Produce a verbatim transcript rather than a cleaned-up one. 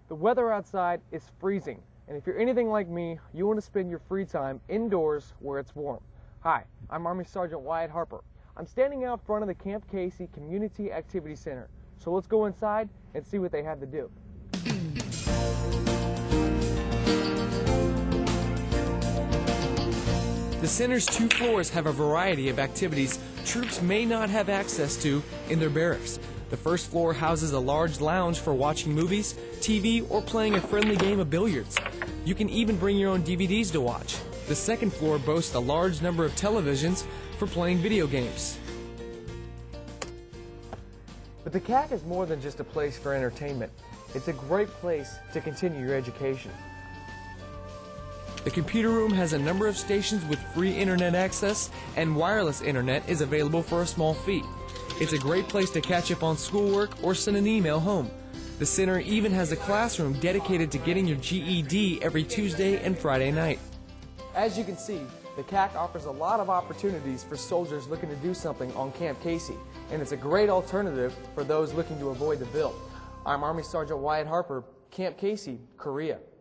The weather outside is freezing, and if you're anything like me, you want to spend your free time indoors where it's warm. Hi, I'm Army Sergeant Wyatt Harper. I'm standing out front of the Camp Casey Community Activity Center, so let's go inside and see what they have to do. The center's two floors have a variety of activities troops may not have access to in their barracks. The first floor houses a large lounge for watching movies, T V, or playing a friendly game of billiards. You can even bring your own D V Ds to watch. The second floor boasts a large number of televisions for playing video games. But the C A C is more than just a place for entertainment. It's a great place to continue your education. The computer room has a number of stations with free internet access, and wireless internet is available for a small fee. It's a great place to catch up on schoolwork or send an email home. The center even has a classroom dedicated to getting your G E D every Tuesday and Friday night. As you can see, the C A C offers a lot of opportunities for soldiers looking to do something on Camp Casey, and it's a great alternative for those looking to avoid the bill. I'm Army Sergeant Wyatt Harper, Camp Casey, Korea.